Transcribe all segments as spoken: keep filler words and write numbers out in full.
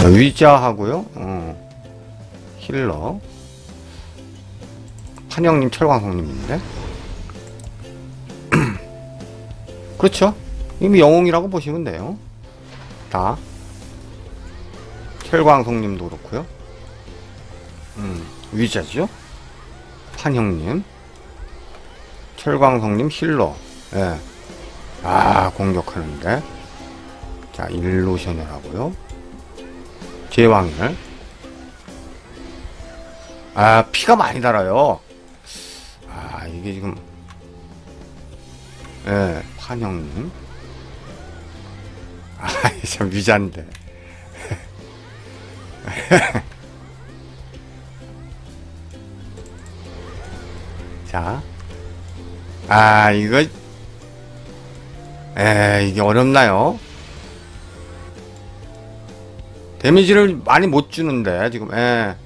위자하고요. 어. 힐러. 판형님, 철광성님인데. 그렇죠. 이미 영웅이라고 보시면 돼요. 다. 철광성님도 그렇고요. 음, 위자죠. 판형님, 철광성님 힐러. 예. 아, 공격하는데. 자, 일루션을 하고요. 제왕을. 아, 피가 많이 달아요. 아, 이게 지금. 예, 판형님. 아, 참 위자인데. 자. 아, 이거. 에, 이게 어렵나요? 데미지를 많이 못 주는데, 지금, 에.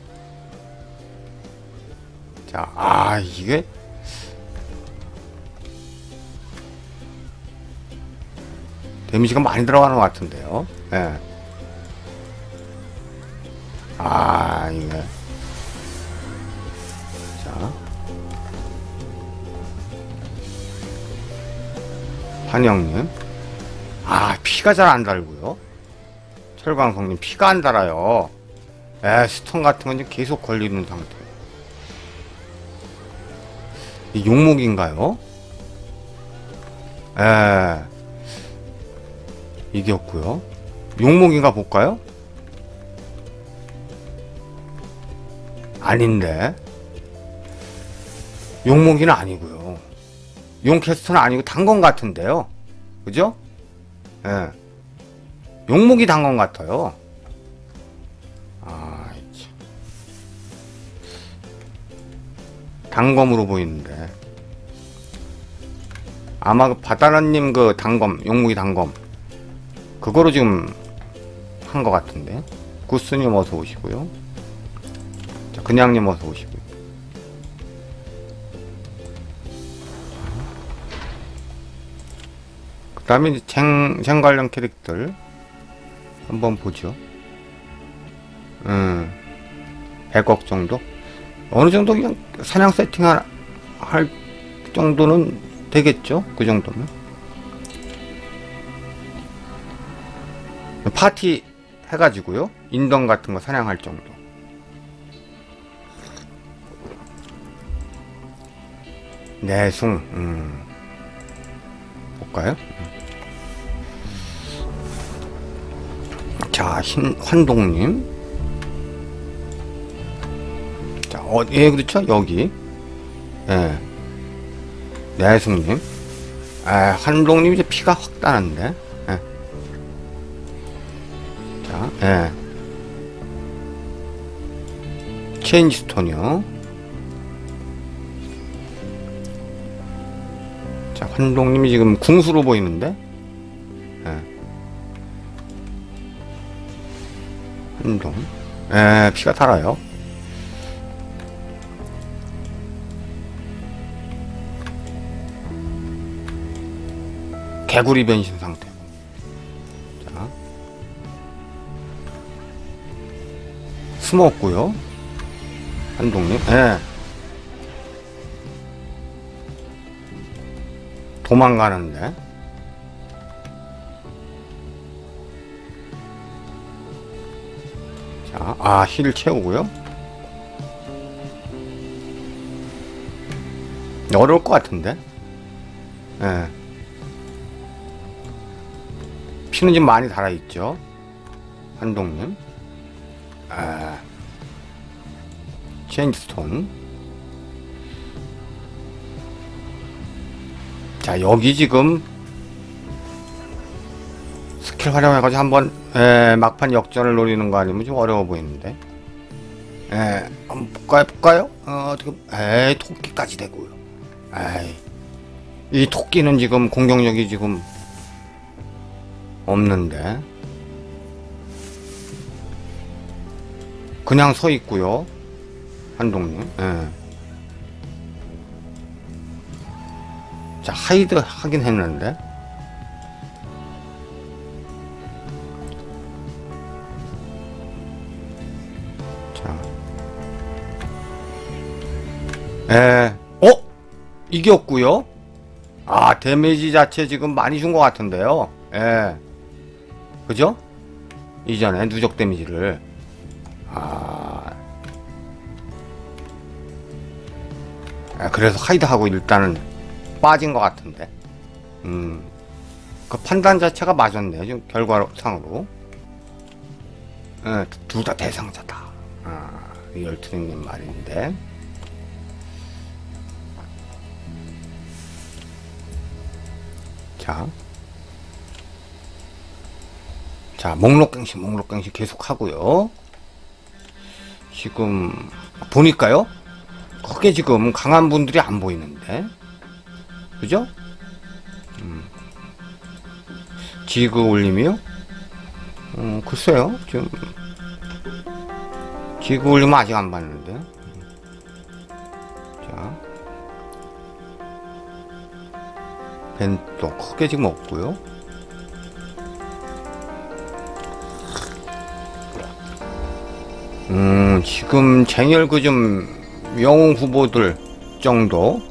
자, 아, 이게. 데미지가 많이 들어가는 것 같은데요. 예. 아, 이게. 자. 판형님. 아, 피가 잘 안 달고요. 철광성님, 피가 안 달아요. 에, 스턴 같은 건 계속 걸리는 상태. 이 용목인가요? 에. 이겼고요. 용목인가 볼까요? 아닌데. 용목이는 아니고요. 용캐스트는 아니고 단건 같은데요. 그죠? 예. 용목이 단건 같아요. 아, 참. 단검으로 보이는데. 아마 그 바다라님 그 단검, 용목이 단검. 그거로 지금 한 것 같은데. 구스님 어서 오시고요. 자, 그냥님 어서 오시고요. 그 다음에 이제 쟁, 쟁 관련 캐릭터들 한번 보죠. 음, 백억 정도? 어느 정도 그냥 사냥 세팅 할, 할 정도는 되겠죠? 그 정도면. 파티 해가지고요. 인던 같은 거 사냥할 정도. 내숭, 음. 볼까요? 자, 흰, 환동님. 자, 어, 예, 그렇죠? 여기. 예. 내숭님. 아, 환동님 이제 피가 확 따는데. 예. 자, 예. 체인지 스톤이요. 자, 환동님이 지금 궁수로 보이는데. 예. 환동. 예, 피가 달아요. 개구리 변신 상태. 자. 숨었고요. 한동님. 예. 도망가는데. 자, 아, 힐 채우고요. 어려울 것 같은데. 예. 피는 좀 많이 달아있죠. 한동님. 아, 체인지스톤. 자, 여기 지금 스킬 활용해가지고 한번 에, 막판 역전을 노리는 거 아니면 좀 어려워 보이는데. 에, 한번 볼까요? 볼까요? 어, 어떻게, 에이, 토끼까지 되고요. 에이, 이 토끼는 지금 공격력이 지금 없는데. 그냥 서 있고요. 한동님. 예. 자, 하이드 하긴 했는데. 에, 어? 이겼고요. 아, 데미지 자체 지금 많이 준 것 같은데요. 예. 그죠? 이전에 누적 데미지를. 아. 아, 그래서 하이드하고 일단은 빠진 것 같은데. 음. 그 판단 자체가 맞았네요. 지금 결과상으로. 예, 둘 다 대상자다. 아, 리얼트릭님 말인데. 자. 자, 목록갱시, 목록갱시 계속 하고요. 지금, 보니까요. 크게 지금 강한 분들이 안 보이는데. 그죠? 음. 지그 올림이요? 어, 글쎄요. 지금, 지그 올림은 아직 안 봤는데. 자. 벤또 크게 지금 없고요. 음, 지금 쟁열 그 좀 영웅 후보들 정도.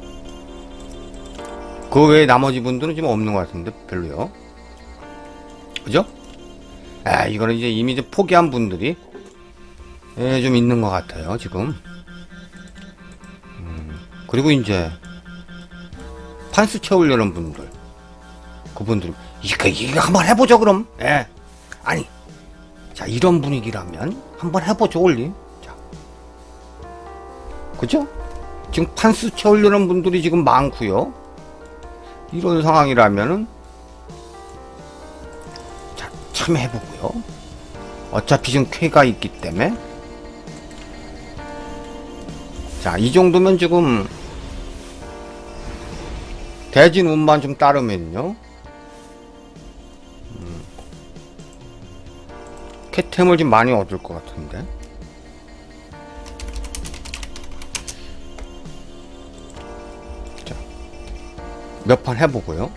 그 외에 나머지 분들은 지금 없는 것 같은데 별로요. 그죠? 아, 이거는 이제 이미 이제 포기한 분들이 예, 좀 있는 것 같아요 지금. 음, 그리고 이제 판수 채우려는 분들, 그분들 이거 이거 한번 해보죠 그럼. 예, 아니, 자 이런 분위기라면 한번 해보죠 올림. 자, 그죠? 지금 판수 채우려는 분들이 지금 많고요. 이런 상황이라면은 자 참여해보고요. 어차피 지금 쾌가 있기 때문에. 자, 이 정도면 지금 대진 운만 좀 따르면요. 음, 캣템을 좀 많이 얻을 것 같은데. 자, 몇 판 해보고요.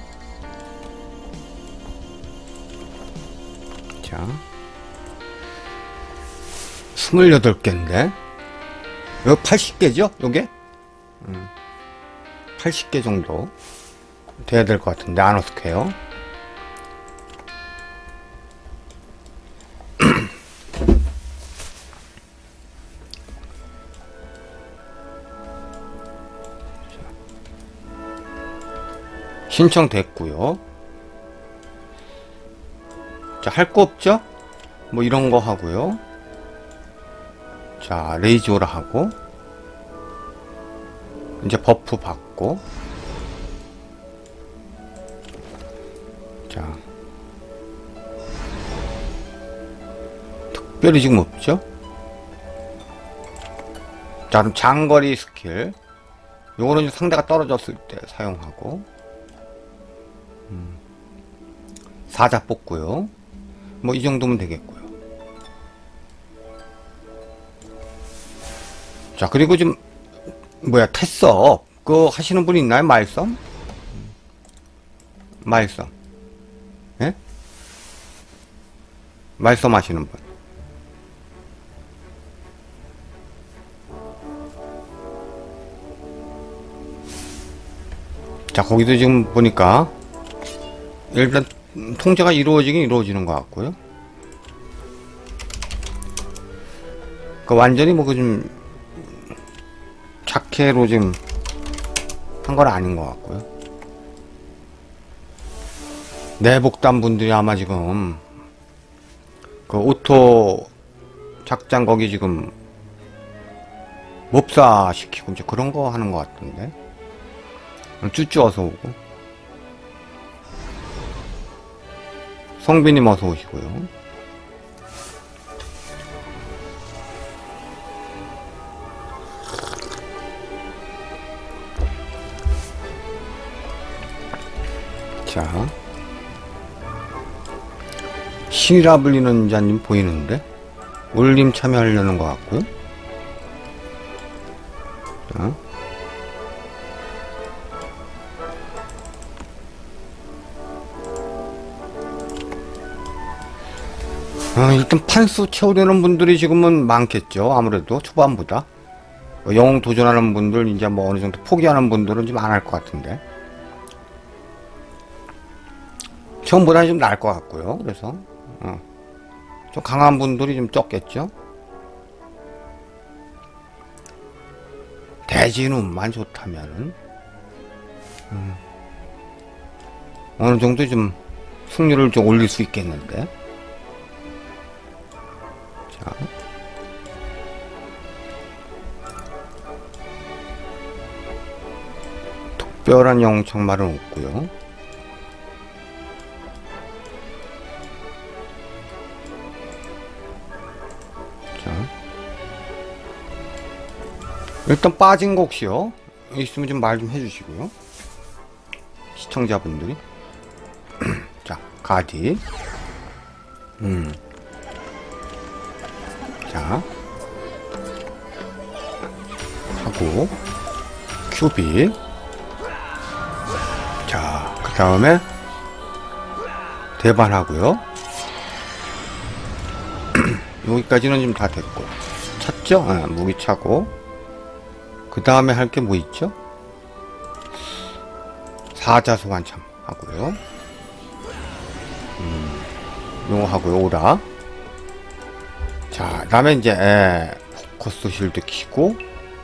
자, 스물여덟 개인데 여기 팔십 개죠? 요게? 음, 팔십 개 정도 돼야 될 것 같은데 안 어떡해요? 신청됐고요. 자, 할 거 없죠? 뭐 이런 거 하고요. 자, 레이지오라 하고 이제 버프 받고. 자, 특별히 지금 없죠? 자, 그럼 장거리 스킬 요거는 상대가 떨어졌을 때 사용하고. 음, 사자 뽑고요. 뭐 이 정도면 되겠고요. 자, 그리고 좀 뭐야 테스업 그거 하시는 분 있나요? 말썸? 말썸. 예? 말썸 하시는 분. 자, 거기도 지금 보니까 일단 통제가 이루어지긴 이루어지는 것 같고요. 그 완전히 뭐 그 좀 착해로 지금 한 건 아닌 것 같고요. 내복단 분들이 아마 지금 그 오토 작장 거기 지금 몹사 시키고 이제 그런 거 하는 것 같던데. 쭈쭈 어서 오고. 성빈님 어서 오시고요. 자, 신이라 불리는 자님 보이는데 올림 참여하려는 것 같고요. 자, 어, 일단 판수 채우려는 분들이 지금은 많겠죠. 아무래도 초반보다. 어, 영웅 도전하는 분들 이제 뭐 어느 정도 포기하는 분들은 좀 안 할 것 같은데 처음보다는 좀 나을 것 같고요. 그래서 어, 좀 강한 분들이 좀 적겠죠. 대진운만 좋다면은 음, 어느 정도 좀 승률을 좀 올릴 수 있겠는데. 자. 특별한 영웅 창말은 없고요. 자. 일단 빠진 거 혹시요 있으면 좀 말 좀 해주시고요. 시청자분들이. 자, 가디. 음. 자. 하고, 큐빅. 자, 그 다음에, 대반하고요. 여기까지는 지금 다 됐고. 찼죠? 아, 무기 차고. 그 다음에 할 게 뭐 있죠? 사자소 한참 하고요. 음, 요거 하고요. 오라. 자, 그 다음에 이제 에, 포커스 실드 키고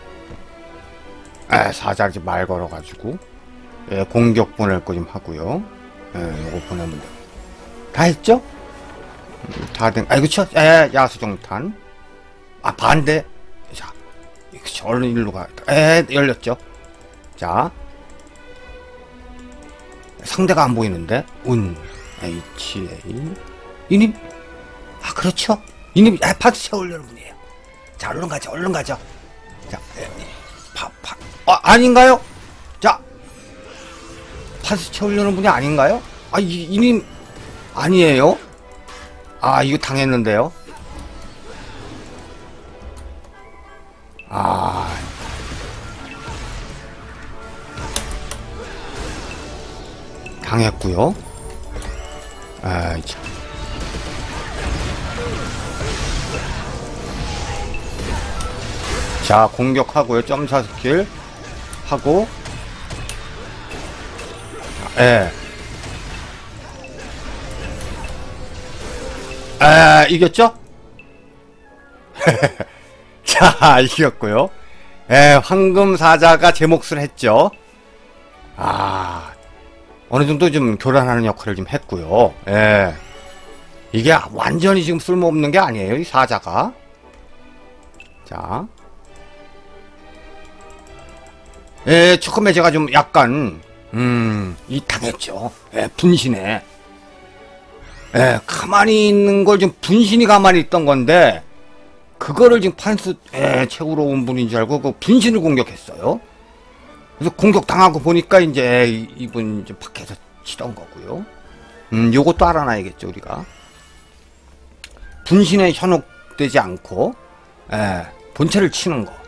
에, 사자 이제 말 걸어가지고 에, 공격 보낼 거 좀 하고요. 에, 요거 보내면 돼. 다 했죠? 음, 다 된. 아, 그쵸? 에, 야수정탄. 아, 반대. 자, 그쵸. 얼른 일로 가. 에, 열렸죠? 자. 상대가 안 보이는데 운 에이치 에이 이님 아 그렇죠 이님 아, 파트 채우려는 분이에요. 자 얼른 가죠 얼른 가죠. 자 파파 아 아닌가요? 자 파트 채우려는 분이 아닌가요? 아 이, 이님 아니에요? 아 이거 당했는데요. 아 당했고요. 아이 참. 자 공격하고요. 점사 스킬 하고 예. 아 이겼죠? 자 이겼고요. 예, 황금 사자가 제 몫을 했죠. 아 어느 정도 좀 교란하는 역할을 좀 했고요. 예. 이게 완전히 지금 쓸모없는 게 아니에요. 이 사자가. 자. 예, 처음에 제가 좀 약간, 음, 이 당했죠. 예, 분신에. 예, 가만히 있는 걸 좀 분신이 가만히 있던 건데, 그거를 지금 판수, 예, 최후로 온 분인 줄 알고, 그 분신을 공격했어요. 그래서 공격 당하고 보니까 이제 이분 이제 밖에서 치던 거고요. 음, 요것도 알아놔야겠죠 우리가. 분신에 현혹되지 않고, 예, 본체를 치는 거.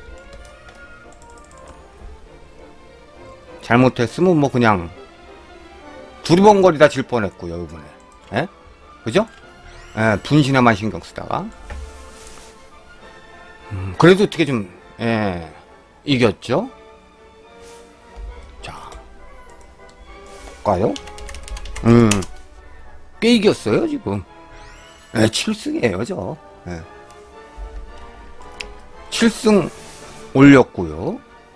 잘못했으면 뭐 그냥 두리번거리다 질 뻔했고요 이번에. 예, 그죠? 예, 분신에만 신경 쓰다가. 음, 그래도 어떻게 좀 예, 이겼죠. 볼까요? 음, 꽤 이겼어요 지금. 네, 칠 승이에요 저. 네. 칠 승 올렸고요.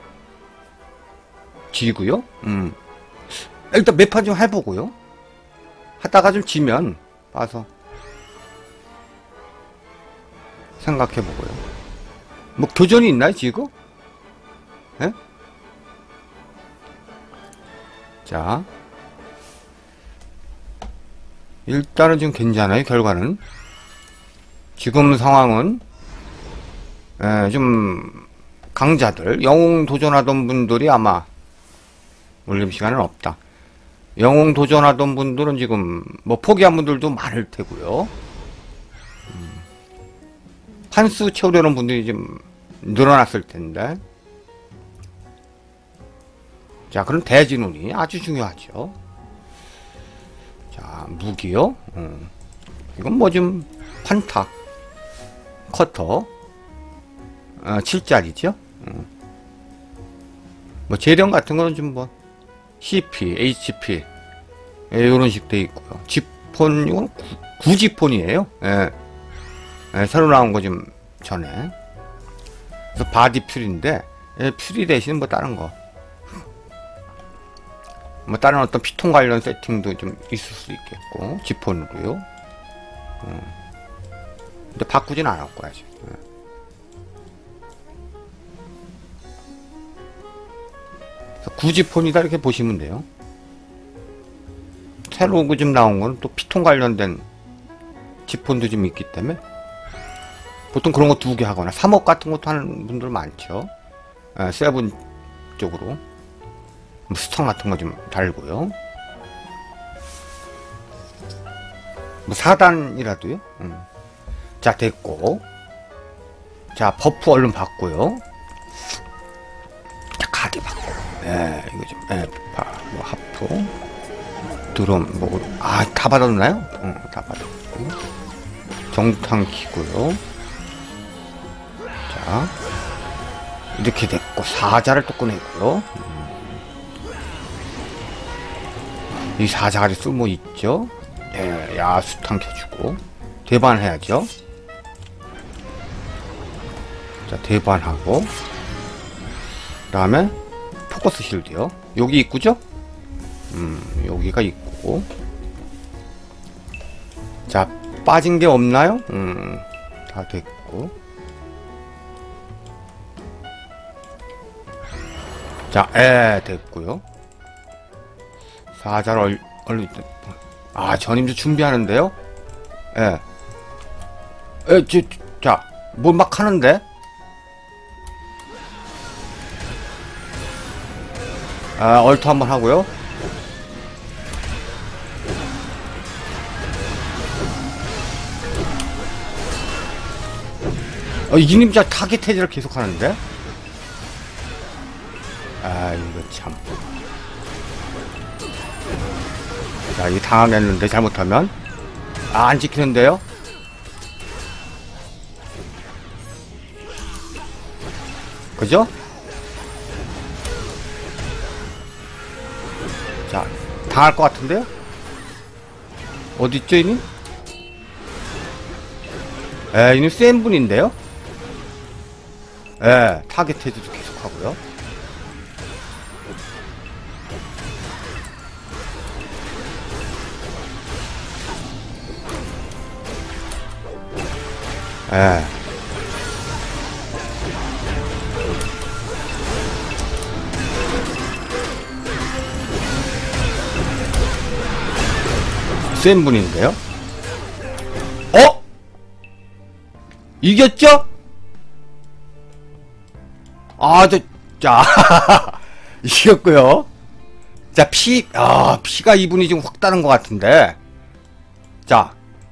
지고요. 음, 일단 몇 판 좀 해보고요. 하다가 좀 지면 봐서 생각해보고요. 뭐 교전이 있나요 지금? 네? 자 일단은 좀 괜찮아요. 결과는 지금 상황은 에, 좀 강자들 영웅 도전하던 분들이 아마 올림 시간은 없다. 영웅 도전하던 분들은 지금 뭐 포기한 분들도 많을 테고요. 음, 판수 채우려는 분들이 좀 늘어났을 텐데. 자 그럼 대진운이 아주 중요하죠. 자 무기요. 음. 이건 뭐 좀 판타 커터 어, 칠 짜리죠. 음. 뭐 재련 같은 거는 좀 뭐 씨피, 에이치피 예, 요런 식 돼 있고요. 지폰 이건 구지폰이에요. 예. 예, 새로 나온 거 좀 전에. 그래서 바디 퓨리인데 예, 퓨리 대신 뭐 다른 거. 뭐 다른 어떤 피통 관련 세팅도 좀 있을 수 있겠고 지폰으로요. 음. 근데 바꾸진 않았고 아직. 예. 구지폰이다 이렇게 보시면 돼요. 새로 그 좀 나온 거는 또 피통 관련된 지폰도 좀 있기 때문에 보통 그런 거 두 개 하거나 삼억 같은 것도 하는 분들 많죠. 예, 세븐 쪽으로 스턴 같은 거 좀 달고요. 뭐 사 단이라도요. 음. 자 됐고, 자 버프 얼른 받고요. 자 카드 받고, 예 이거 좀 예, 뭐 하프 드럼 뭐아다 받았나요? 응, 다 받았고 정탕 키고요. 자 이렇게 됐고 사자를 또 꺼내고요. 음. 이 사자가 쓸모 있죠. 예, 야수탕 켜주고 대반 해야죠. 자 대반하고 그 다음에 포커스 실드요. 여기 있구죠? 음 여기가 있고 자 빠진 게 없나요? 음 다 됐고 자 에 됐고요. 사자를 얼, 얼른 아 전임도 준비하는데요. 예. 에, 저, 자, 뭐 막 하는데? 아, 얼토 한번 하고요. 어, 이님 자 타겟 해제를 계속 하는데? 아, 이거 참. 자, 이거 당하겠는데, 잘못하면. 아, 안 지키는데요? 그죠? 자, 당할 것 같은데요? 어딨죠, 이님? 에, 이님 센 분인데요? 에, 타겟 해제도 계속 하고요. 에. 센 분인데요? 어? 이겼죠? 아, 저, 자, 이겼고요. 자, 피, 아, 피가 이분이 좀 확 다른 것 같은데. 자,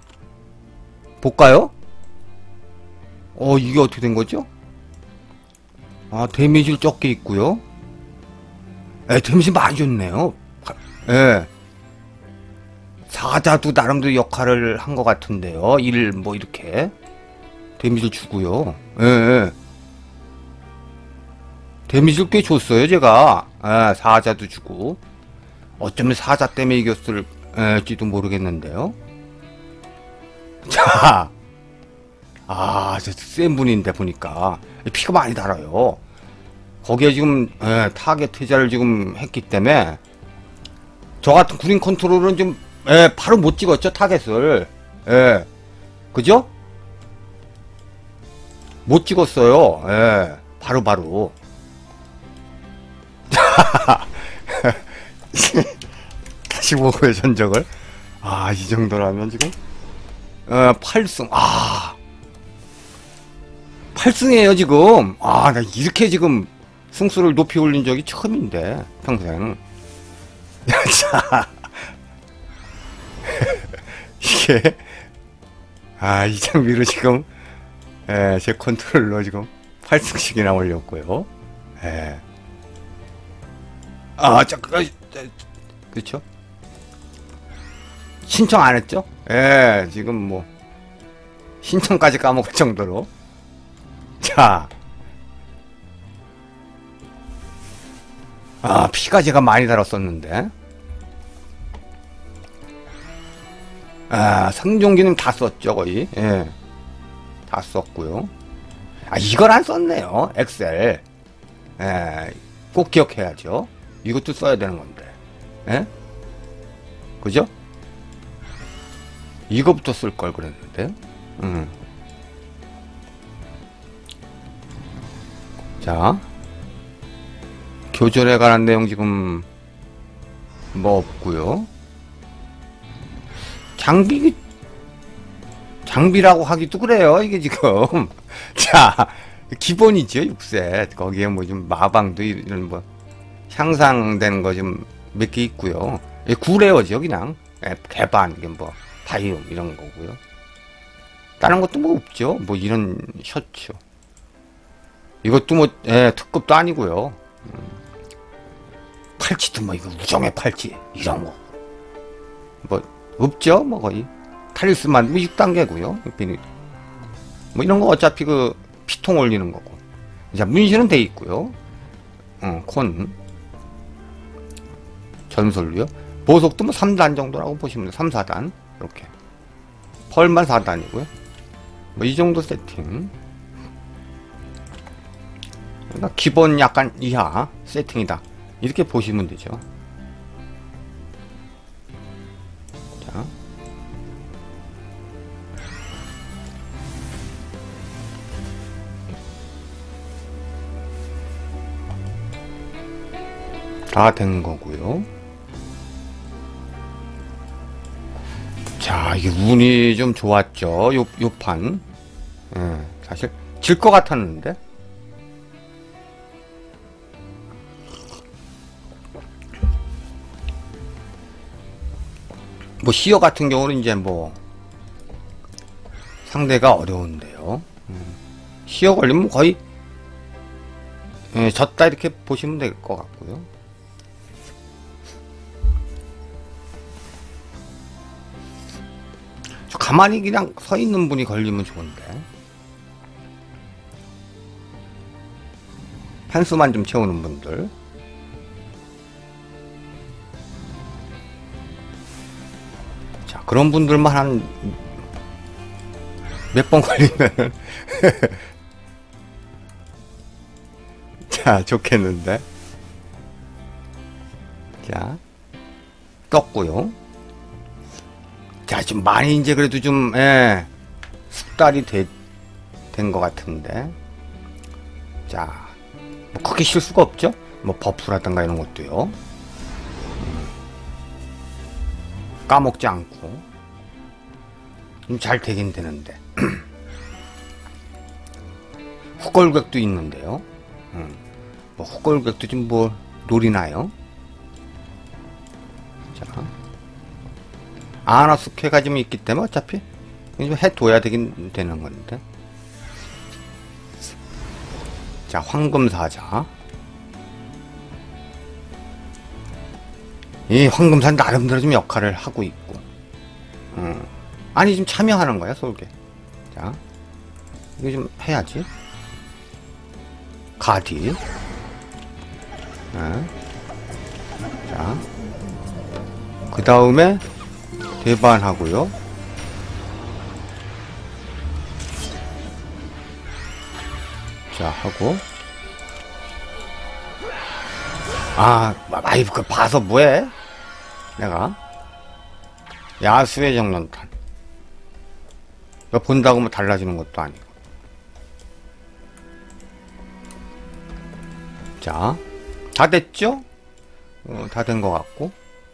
볼까요? 어, 이게 어떻게 된 거죠? 아, 데미지를 적게 있고요. 에, 데미지 많이 줬네요. 예. 사자도 나름대로 역할을 한 것 같은데요. 일, 뭐, 이렇게. 데미지를 주고요. 예, 예. 데미지를 꽤 줬어요, 제가. 예, 사자도 주고. 어쩌면 사자 때문에 이겼을지도 모르겠는데요. 자. 아, 저 센 분인데, 보니까. 피가 많이 달아요. 거기에 지금, 예, 타겟 투자를 지금 했기 때문에. 저 같은 구린 컨트롤은 좀, 예, 바로 못 찍었죠, 타겟을. 예. 그죠? 못 찍었어요. 예. 바로, 바로. 다시 보고요, 전적을. 아, 이 정도라면 지금. 어, 팔 승. 아. 팔 승이에요, 지금. 아, 나 이렇게 지금 승수를 높이 올린 적이 처음인데, 평생. 자. 이게 아, 이 장비로 지금 예, 제 컨트롤러 지금 팔 승씩이나 올렸고요. 예. 아, 잠깐, 그렇죠? 신청 안 했죠? 예, 지금 뭐 신청까지 까먹을 정도로. 자, 아, 피가 제가 많이 달았었는데. 아, 생존기는 다 썼죠, 거의. 예. 다 썼고요. 아, 이걸 안 썼네요. 엑셀. 예. 꼭 기억해야죠. 이것도 써야 되는 건데. 예? 그죠? 이거부터 쓸 걸 그랬는데. 음. 자. 교전에 관한 내용 지금 뭐 없고요. 장비 장비라고 하기도 그래요. 이게 지금 자 기본이죠. 육 셋 거기에 뭐 좀 마방도 이런 뭐 향상되는 거 좀 몇 개 있고요. 구레어죠 그냥 개반 이게 뭐 바이옴 이런 거고요. 다른 것도 뭐 없죠. 뭐 이런 셔츠 이것도 뭐 예, 특급도 아니고요. 음. 팔찌도 뭐 이거 우정의 팔찌 이런 거 뭐 없죠. 뭐 거의 탈리스만 뭐 육 단계고요. 뭐 이런 거 어차피 그 피통 올리는 거고. 자 문신은 돼 있고요. 어, 콘 전설류요. 보석도 뭐 삼 단 정도라고 보시면 돼요. 삼, 사 단 이렇게. 펄만 사 단이고요. 뭐 이 정도 세팅. 그러니까 기본 약간 이하 세팅이다. 이렇게 보시면 되죠. 자. 다 된 거고요. 자, 이게 운이 좀 좋았죠. 요, 요 판. 예, 사실 질 것 같았는데. 뭐 시어 같은 경우는 이제 뭐 상대가 어려운데요. 음. 시어 걸리면 거의 예, 졌다 이렇게 보시면 될 것 같고요. 저 가만히 그냥 서 있는 분이 걸리면 좋은데 판수만 좀 채우는 분들. 그런 분들만 한 몇 번 걸리면 자 좋겠는데. 자 떴고요. 자 지금 많이 이제 그래도 좀 예, 숙달이 된 것 같은데. 자 뭐 크게 실수가 없죠. 뭐 버프라든가 이런 것도요. 까먹지 않고 좀 잘 되긴 되는데. 후골객도 있는데요. 음, 뭐 후골객도 좀 뭐 노리나요? 자 아나스케가 좀 있기 때문에 어차피 좀 해둬야 되긴 되는 건데. 자 황금사자. 이 황금산 나름대로 좀 역할을 하고 있고. 음. 아니 지금 참여하는 거야 솔개. 자 이거 좀 해야지. 가디. 네. 자 그 다음에 대반하고요. 자 하고 아 아이 그 봐서 뭐해 내가. 야수의 정론탄 이거 본다고 뭐 달라지는 것도 아니고. 자 다 됐죠? 어, 다 된 것 같고.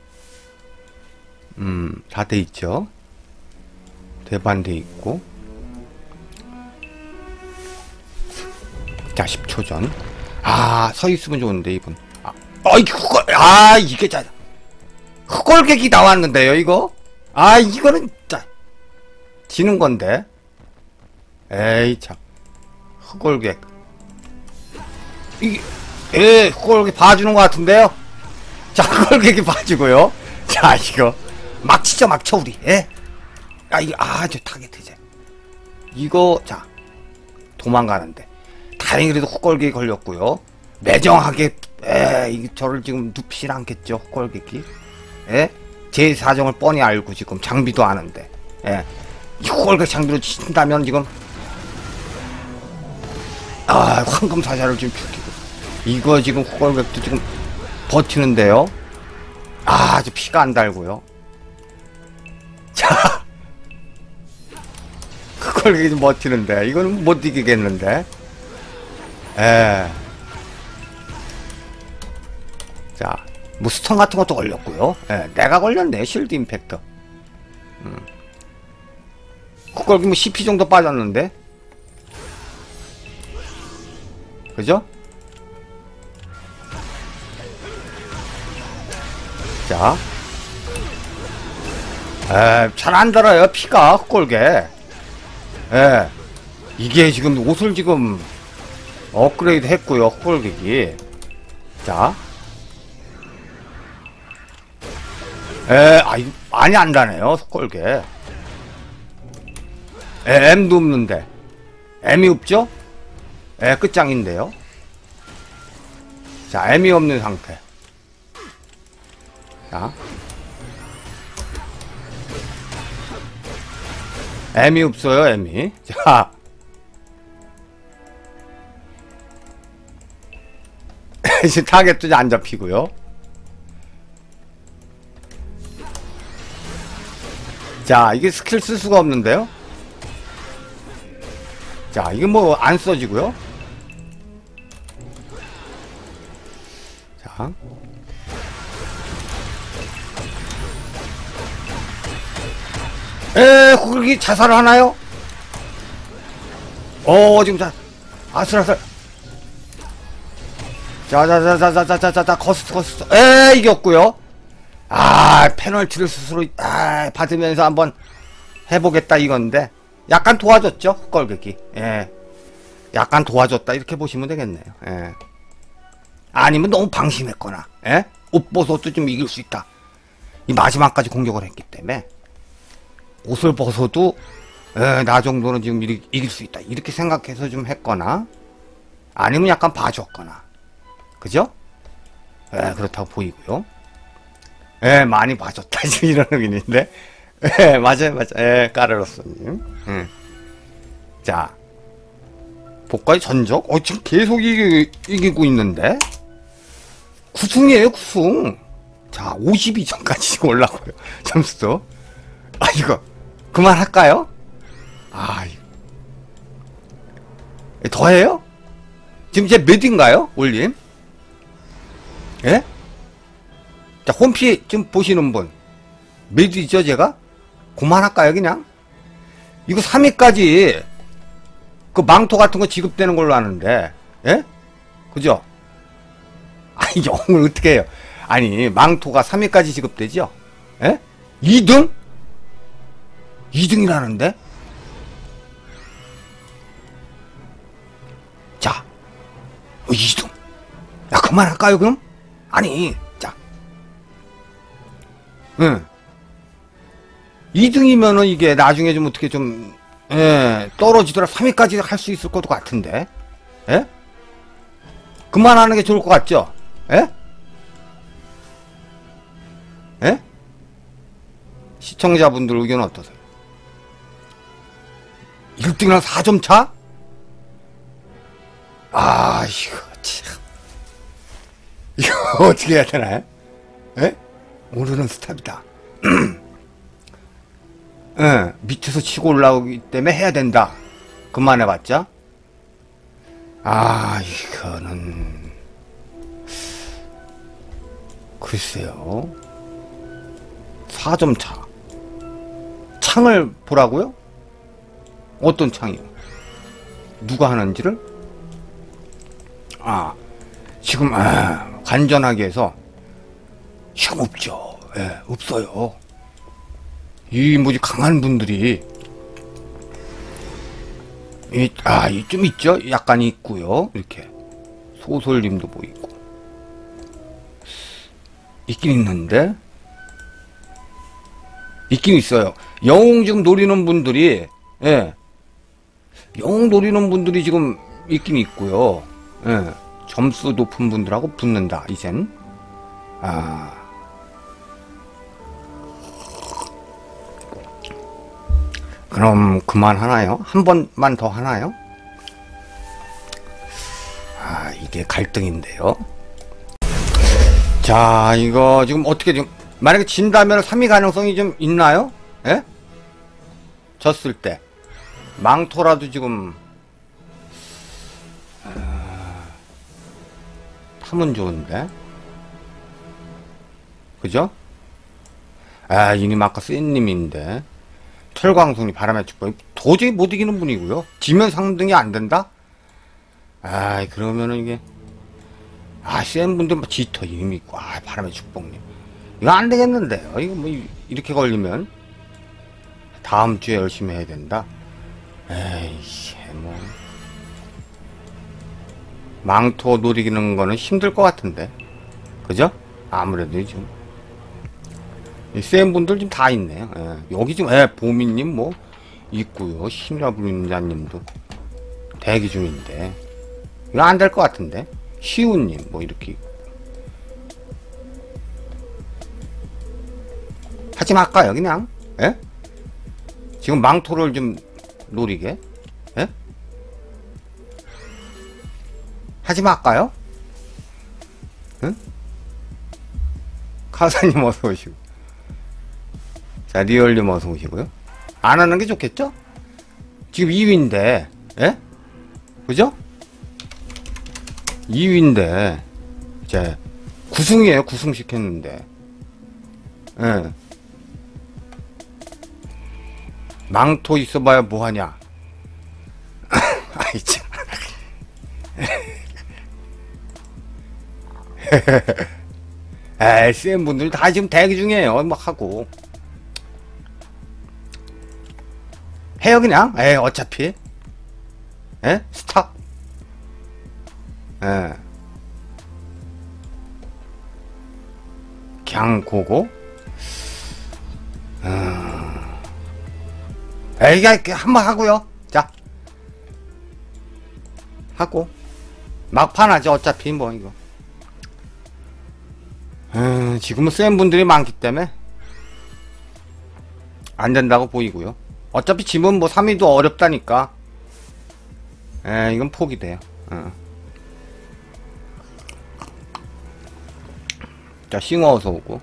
음 다 돼 있죠. 대반 돼 있고. 자 십 초 전. 아 서 있으면 좋은데 이분. 아 어이 그거 아 이게 자 흑골객이 나왔는데요 이거. 아 이거는 자 지는 건데. 에이 참 흑골객 이게 에 흑골객이 봐주는 것 같은데요. 자 흑골객이 봐주고요. 자 이거 막 치죠 막 쳐 우리. 예. 아 이거 아저 타겟 이제 이거 자 도망가는데 다행히 그래도 흑골객이 걸렸고요. 매정하게, 에, 이 저를 지금 눕히진 않겠죠, 꼴객이. 예? 제 사정을 뻔히 알고 지금 장비도 아는데, 예. 이 꼴객 장비로 친다면 지금, 아, 황금 사자를 지금 죽이고. 이거 지금 꼴객도 지금 버티는데요. 아, 저 피가 안 달고요. 자. 꼴객이 좀 버티는데, 이거는 못 이기겠는데. 예. 자, 뭐 스턴 같은 것도 걸렸고요. 예, 내가 걸렸네. 실드 임팩트. 음. 그걸 뭐 씨피 정도 빠졌는데. 그죠? 자. 에, 잘 안 달아요. 피가 흑골게. 예. 이게 지금 옷을 지금 업그레이드 했고요. 흑골객이. 자. 에, 아, 이거 많이 안 다네요, 흑골개. 에, M도 없는데. M이 없죠? 에, 끝장인데요. 자, M이 없는 상태. 자. M이 없어요, M이. 자. 지금 타겟도 안 잡히고요. 자, 이게 스킬 쓸 수가 없는데요? 자, 이게 뭐 안 써지고요? 자. 에, 거기 자살을 하나요? 어, 지금 자, 아슬아슬. 자, 자, 자, 자, 자, 자, 자, 자, 자, 거스트, 거스트. 에, 이겼고요. 아, 페널티를 스스로, 아, 받으면서 한번 해보겠다 이건데, 약간 도와줬죠? 흑걸객이. 예. 약간 도와줬다. 이렇게 보시면 되겠네요. 예. 아니면 너무 방심했거나, 예? 옷 벗어도 좀 이길 수 있다. 이 마지막까지 공격을 했기 때문에, 옷을 벗어도, 예, 나 정도는 지금 이기, 이길 수 있다. 이렇게 생각해서 좀 했거나, 아니면 약간 봐줬거나. 그죠? 예, 그렇다고 보이고요. 예, 많이 봐줬다. 지금 이런 의미인데. 예, 맞아요, 맞아요. 예, 까르로스님. 음. 자. 복과의 전적? 어, 지금 계속 이기, 이기고 있는데? 구승이에요, 구승. 자, 오십이 점까지 지금 올라가고요. 점수도. 아, 이거, 그만할까요? 아, 이거. 더해요? 지금 이제 몇인가요? 올림? 예? 자, 홈피 좀 보시는 분. 몇이죠, 제가? 그만할까요, 그냥? 이거 삼 위까지 그 망토 같은 거 지급되는 걸로 아는데, 예? 그죠? 아니, 영을 어떻게 해요? 아니, 망토가 삼 위까지 지급되죠? 예? 이 등? 이 등이라는데? 자, 어, 이 등. 야, 그만할까요, 그럼? 아니, 자. 응. 이 등이면은 이게 나중에 좀 어떻게 좀, 예, 떨어지더라. 삼 위까지 할 수 있을 것도 같은데. 예? 그만하는 게 좋을 것 같죠? 예? 예? 시청자분들 의견은 어떠세요? 일 등이랑 사 점 차? 아, 이거 참. 이거 어떻게 해야 되나요? 예? 오늘은 스탑이다. 예, 밑에서 치고 올라오기 때문에 해야 된다. 그만해봤자. 아, 이거는 글쎄요. 사 점 차. 창을 보라고요? 어떤 창이요? 누가 하는지를? 아, 지금 아, 간전하게 해서 지금 없죠. 예, 없어요. 이 뭐지 강한 분들이 이, 아, 이 좀 있죠? 약간 있고요. 이렇게 소설님도 보이고 있긴 있는데 있긴 있어요. 영웅 지금 노리는 분들이, 예, 영웅 노리는 분들이 지금 있긴 있고요. 예, 점수 높은 분들하고 붙는다 이젠. 아, 그럼 그만하나요? 한 번만 더 하나요? 아, 이게 갈등인데요. 자, 이거 지금 어떻게 지금 만약에 진다면 삼 위 가능성이 좀 있나요? 예? 졌을 때 망토라도 지금 아, 타면 좋은데, 그죠? 아, 이님 아까 센님인데 철광송이 바람의 축복 도저히 못 이기는 분이고요. 지면 상등이 안 된다? 아, 그러면은 이게 아, 센 분들 지터 이미 있고, 아, 바람의 축복님 이거 안 되겠는데요. 이거 뭐 이렇게 걸리면 다음 주에 열심히 해야 된다. 에이씨, 뭐 망토 노리는 거는 힘들 것 같은데, 그죠? 아무래도 지금 센 분들 지금 다 있네요. 예. 여기 지금 예, 보미님 뭐 있고요. 신라불인자님도 대기 중인데 이거 안 될 것 같은데. 시우님 뭐 이렇게 하지 말까요 그냥? 예? 지금 망토를 좀 노리게? 예? 하지 말까요? 응? 카사님 어서 오시고, 자 리얼님 어서 오시고요. 안 하는 게 좋겠죠? 지금 이 위인데, 예? 그죠? 이 위인데 이제 구승이에요. 구승 시켰는데, 예. 망토 있어봐야 뭐하냐. 아이 참. 에이, 센 분들 다 지금 대기 중이에요. 막 하고 해요 그냥. 에이, 어차피 에? 스탑. 예. 그냥 고고. 음. 에이, 한번 하고요. 자, 하고 막판 하죠. 어차피 뭐 이거. 음, 지금은 센 분들이 많기 때문에 안 된다고 보이고요. 어차피 지금 뭐 삼 위도 어렵다니까. 에, 이건 포기돼요. 어. 자, 싱어 어서 오고,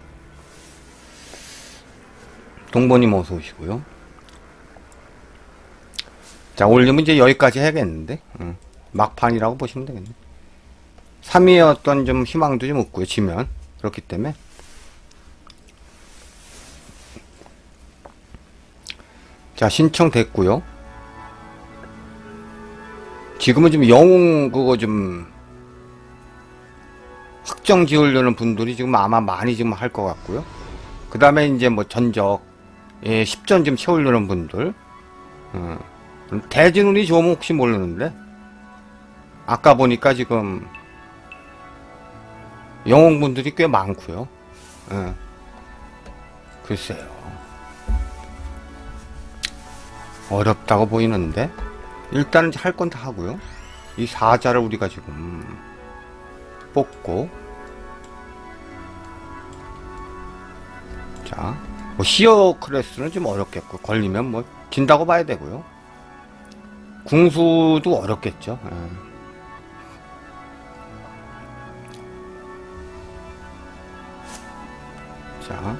동보님 어서 오시고요. 자, 올리면 이제 여기까지 해야겠는데, 응. 막판이라고 보시면 되겠네. 삼 위의 어떤 좀 희망도 좀 없고요, 지면. 그렇기 때문에. 자, 신청됐고요. 지금은 좀 영웅 그거 좀 확정 지으려는 분들이 지금 아마 많이 지금 할 것 같고요. 그 다음에 이제 뭐 전적, 예, 십 전 좀 채우려는 분들, 어, 대진운이 좋으면 혹시 모르는데, 아까 보니까 지금 영웅분들이 꽤 많고요. 어, 글쎄요, 어렵다고 보이는데 일단은 할 건 다 하고요. 이 사자를 우리가 지금 뽑고, 자, 뭐 시어 클래스는 좀 어렵겠고, 걸리면 뭐 진다고 봐야 되고요. 궁수도 어렵겠죠. 예. 자,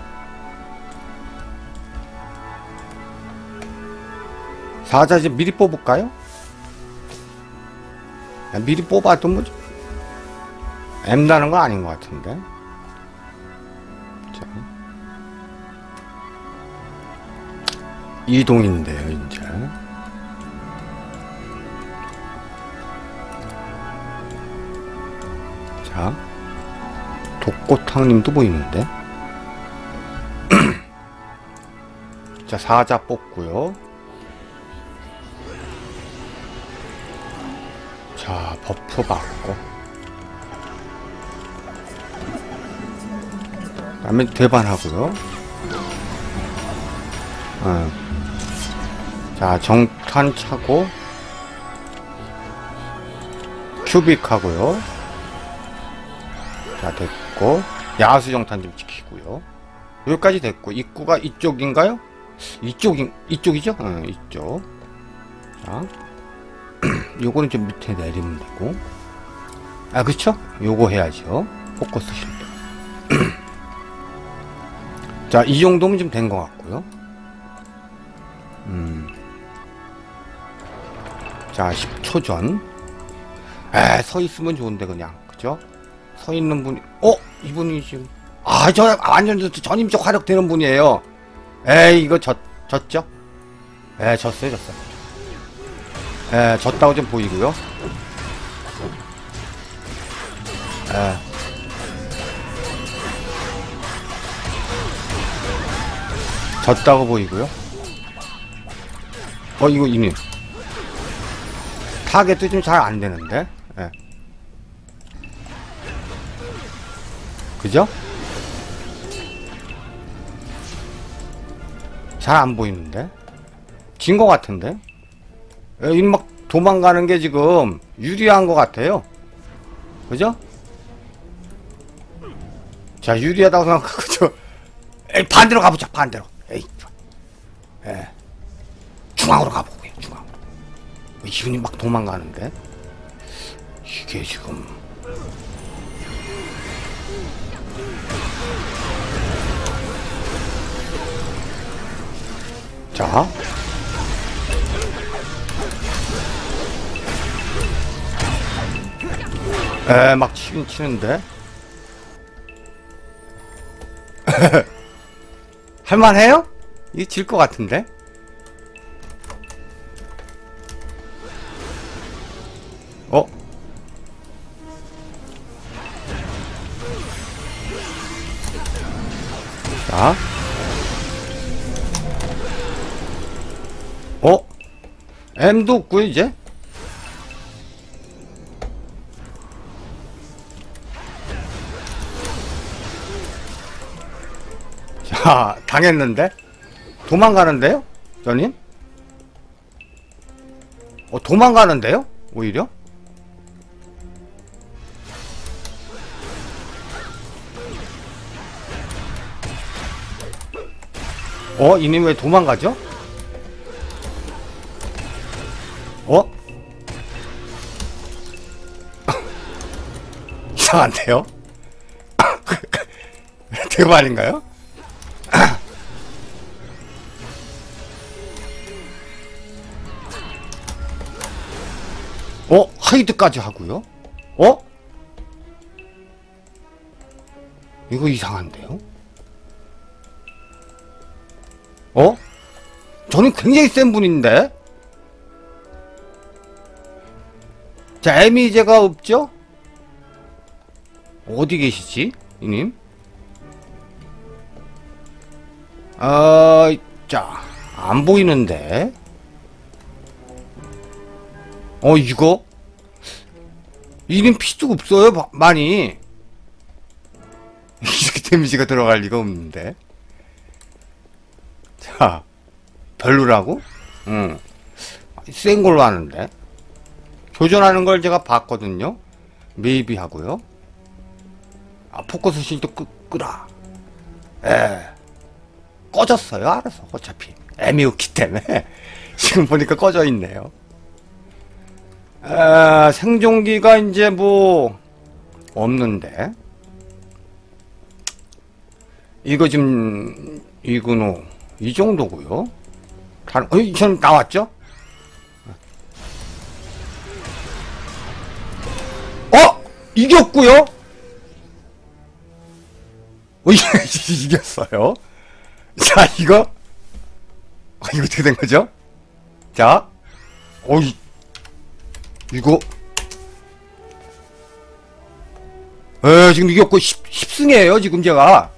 사자 이제 미리 뽑을까요? 야, 미리 뽑아도 뭐 엠다는 건 아닌 것 같은데. 자, 이동인데요 이제. 자, 독고탕님도 보이는데. 자, 사자 뽑고요. 자, 버프 받고, 그 다음에 대반하고요. 어. 자, 정탄 차고 큐빅 하고요. 자, 됐고. 야수정탄 좀 지키고요. 여기까지 됐고. 입구가 이쪽인가요? 이쪽인, 이쪽이죠? 응, 이쪽. 자. 요거는 좀 밑에 내리면 되고. 아, 그쵸? 요거 해야죠. 포커스 실드. 자, 이 정도면 좀 된 것 같고요. 음. 자, 십 초 전. 에, 서 있으면 좋은데, 그냥. 그죠? 서 있는 분이, 어? 이분이 지금, 아, 저, 완전 전임적 화력되는 분이에요. 에이, 이거 졌, 졌죠? 에, 졌어요, 졌어요. 에, 졌다고 좀 보이고요. 에. 졌다고 보이고요. 어, 이거 이미 타겟도 좀 잘 안 되는데. 예. 그죠? 잘 안 보이는데. 진 것 같은데. 예, 이 막 도망가는 게 지금 유리한 것 같아요. 그죠? 자, 유리하다고 생각하고 저 에이, 반대로 가보자. 반대로. 에이, 예. 중앙으로 가보고요. 중앙. 이분이 막 도망가는데 이게 지금 자 에, 막 치긴 치는데 할만해요? 이게 질 것 같은데. 어? 자. 어? M도 없고 이제? 자, 당했는데? 도망가는데요? 저님? 어, 도망가는데요? 오히려? 어? 이님 왜 도망가죠? 어? 이상한데요? 대박 아닌가요? 어? 하이드까지 하고요? 어? 이거 이상한데요? 어? 저는 굉장히 센 분인데? 자, 에미제가 없죠? 어디 계시지? 이님? 아, 자, 안 보이는데? 어, 이거? 이님 피도 없어요, 마, 많이. 이렇게 데미지가 들어갈 리가 없는데. 자, 별로라고? 응. 센 걸로 하는데. 교전하는 걸 제가 봤거든요. 메이비 하고요. 아, 포커스 실드 끄, 끄라. 에. 꺼졌어요, 알아서. 어차피. 애미우키 때문에. 지금 보니까 꺼져 있네요. 아, 생존기가 이제 뭐 없는데 이거 지금 이근호 이 정도고요. 다른 어이 전 나왔죠? 어 이겼고요. 어, 이겼어요. 자 이거 어, 이거 어떻게 된 거죠? 자, 어이. 이거 에 지금 이겼고 십 승이에요 지금 제가.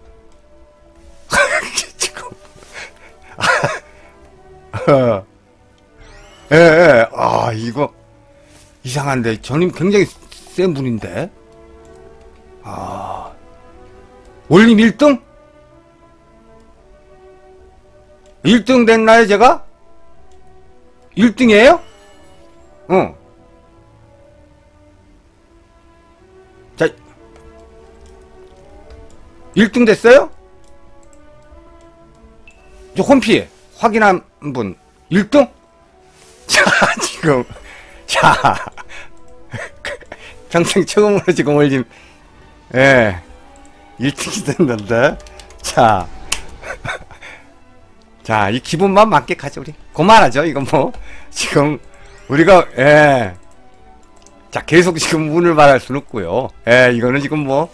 지금 예예 아 이거 이상한데 저는 굉장히 센 분인데. 아 올림 일 등? 일 등 됐나요 제가? 일 등이에요? 응. 일 등 됐어요? 저 홈피 확인한 분 일 등? 자, 지금 자 평생 처음으로 지금 올림 예 일 등이 됐는데 자 자, 이 기분만 만끽하죠, 우리. 그만하죠, 이건 뭐. 지금, 우리가, 예. 자, 계속 지금 운을 말할 수는 없고요. 예, 이거는 지금 뭐.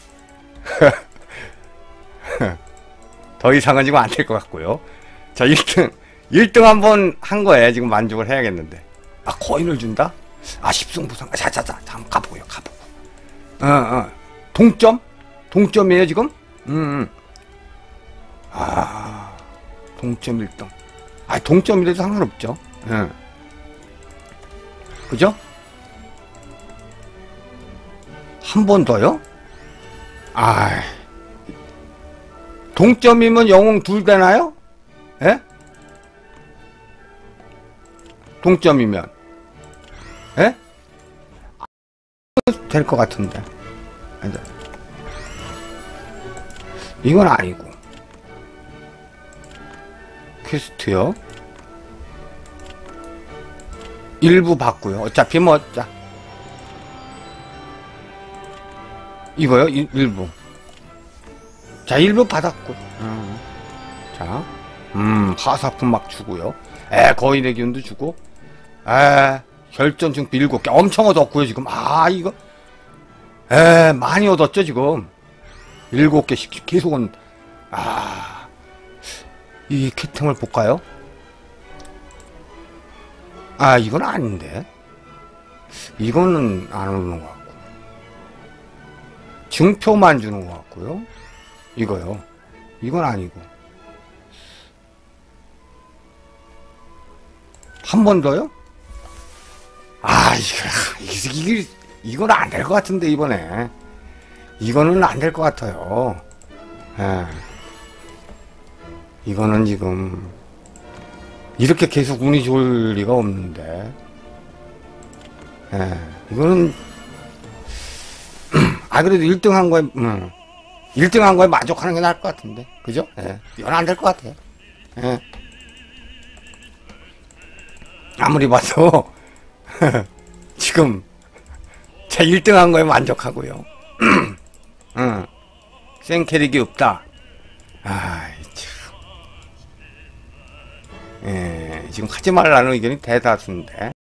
더 이상은 지금 안 될 것 같고요. 자, 일 등. 일 등 한번 한 거에 지금 만족을 해야겠는데. 아, 코인을 준다? 아, 십승부상. 자, 자, 자, 한번 가보고요, 가보고. 어, 어. 동점? 동점이에요, 지금? 음, 음. 아. 동점 일 등. 아, 동점이라도 상관없죠. 예. 그죠? 한 번 더요? 아, 동점이면 영웅 둘 되나요? 예? 동점이면. 예? 될 것 같은데. 이건 아니고. 퀘스트요. 일부 받고요. 어차피 뭐, 자. 이거요? 일, 일부. 자, 일부 받았고. 음. 자. 음, 하사품 막 주고요. 에, 거인의 기운도 주고. 에, 결전 증표 일곱 개. 엄청 얻었고요, 지금. 아, 이거. 에, 많이 얻었죠, 지금. 일곱 개씩 계속은. 아. 이 캐팅을 볼까요? 아, 이건 아닌데. 이거는 안 오는 것 같고. 증표만 주는 것 같고요. 이거요. 이건 아니고. 한 번 더요? 아, 이거, 이게, 이건 안 될 것 같은데, 이번에. 이거는 안 될 것 같아요. 예. 이거는 지금 이렇게 계속 운이 좋을 리가 없는데 예, 이거는 아 그래도 일 등 한 거에 음, 일 등 한 거에 만족하는 게 나을 것 같은데 그죠? 예, 이건 안 될 것 같아요. 예. 아무리 봐도 지금 제 일 등 한 거에 만족하고요. 응. 생 캐릭이 없다. 아, 참. 예, 지금 하지 말라는 의견이 대다수인데.